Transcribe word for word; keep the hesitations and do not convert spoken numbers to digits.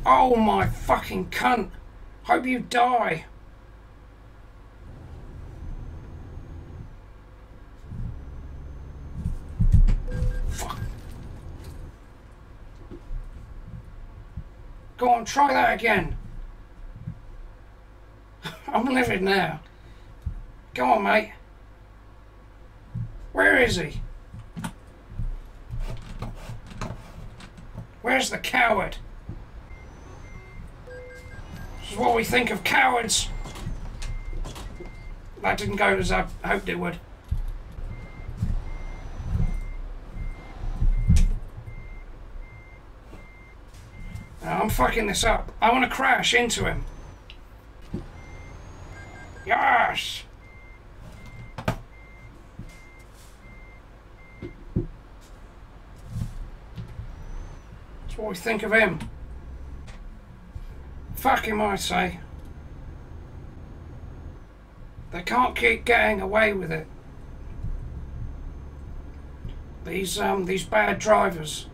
Oh my fucking cunt. Hope you die. Fuck. Go on, try that again. I'm livid now. Go on, mate. Where is he? Where's the coward? This is what we think of cowards. That didn't go as I hoped it would. Now, I'm fucking this up. I want to crash into him. Yes! That's what we think of him. Fuck him, I say. They can't keep getting away with it. These, um, these bad drivers.